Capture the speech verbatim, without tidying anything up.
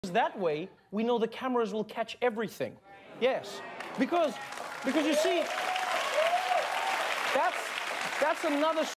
That way, we know the cameras will catch everything. Yes, because, because you see, that's, that's another